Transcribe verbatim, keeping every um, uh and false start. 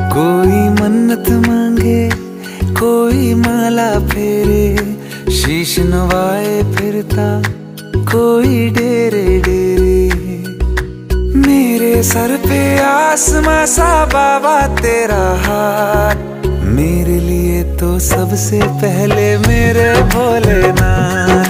कोई मन्नत मांगे, कोई माला फेरे, शीश नवाए फिरता कोई डेरे डेरे। मेरे सर पे आसमां सा बाबा तेरा हाथ, मेरे लिए तो सबसे पहले मेरे भोलेनाथ।